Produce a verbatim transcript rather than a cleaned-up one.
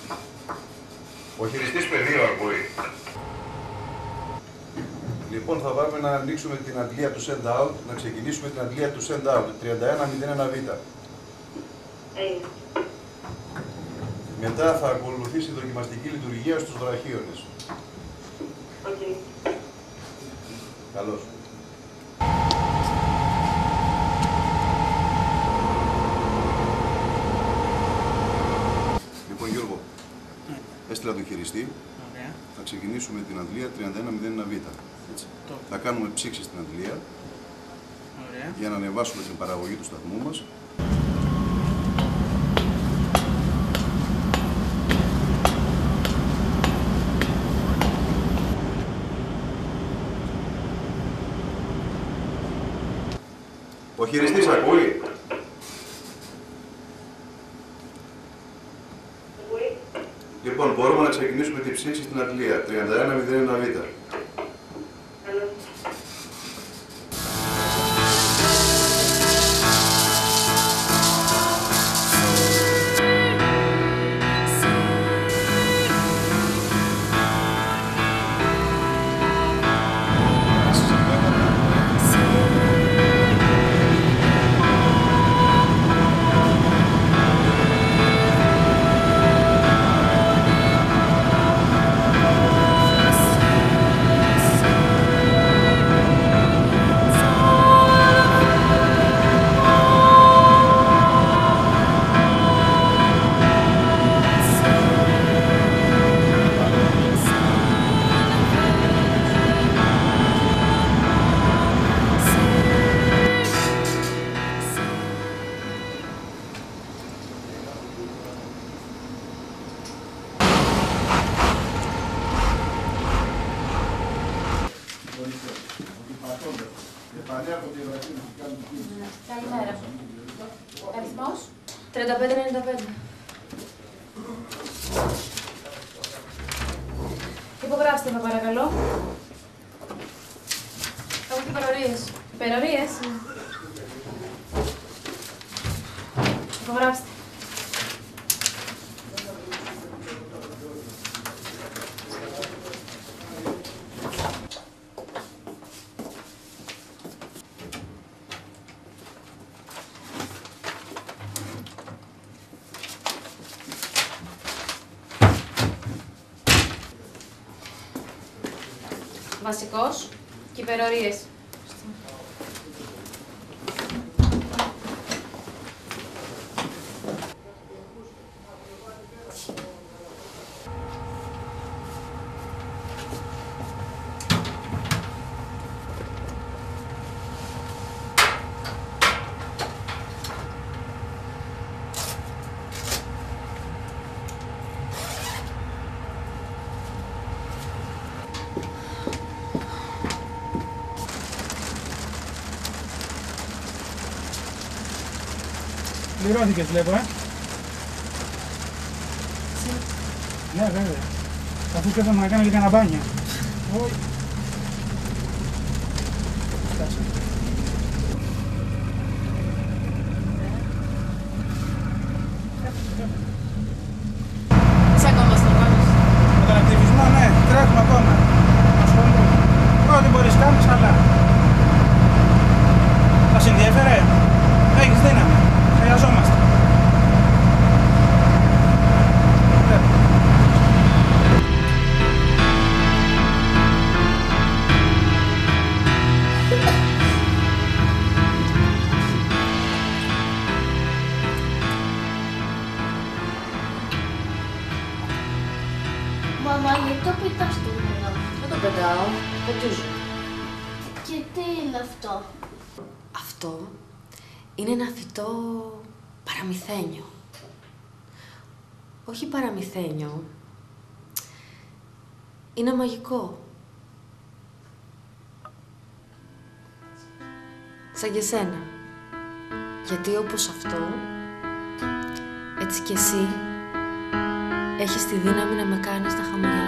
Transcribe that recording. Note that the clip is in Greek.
Ο χειριστής πεδίου ακούει. Λοιπόν, θα πάμε να ανοίξουμε την αντλία του send out, να ξεκινήσουμε την αντλία του send out, τριάντα ένα μηδέν ένα β. Hey. Μετά θα ακολουθήσει η δοκιμαστική λειτουργία στους βραχίονες. Okay. Καλώς. Λοιπόν, Γιώργο, έστειλα τον χειριστή. Ωραία. Θα ξεκινήσουμε την αντλία τριάντα ένα μηδέν ένα β. Έτσι. Το. Θα κάνουμε ψήξη στην αντλία. Ωραία. Για να ανεβάσουμε την παραγωγή του σταθμού μας. Ο χειριστής ακούει. Ακούει. Λοιπόν, μπορούμε να ξεκινήσουμε την ψήξη στην αντλία τριάντα ένα μηδέν ένα β. Καλώς. Καλημέρα. Αριθμός τριάντα πέντε ενενήντα πέντε. Υπογράψτε με παρακαλώ. Έχω και υπερορίες. Υπερορίες. Υπογράψτε. Βασικός και υπερορίες. Πληρώθηκες, βλέπω, ε. Ναι, βέβαια. Αφού πέθαμε να κάνω και κανένα μπάνιο. Όχι. Φτάσε. Είσαι ακόμα στον κόμμα. Με τον ακτιβισμό, ναι, τρέχουμε ακόμα. Ασχολούμαι. Ό,τι μπορείς κάνεις, αλλά. Θα σε ενδιαφέρε. Έχεις δύναμη. Χρειαζόμαστε. Μαμά, γιατί το πετάς το νερό? Δεν το πετάω, πετούζω. Και τι είναι αυτό? Αυτό είναι ένα φυτό παραμυθένιο. Όχι παραμυθένιο. Είναι μαγικό. Σαν και σένα. Γιατί όπως αυτό, έτσι κι εσύ έχεις τη δύναμη να με κάνεις να χαμογελάσεις.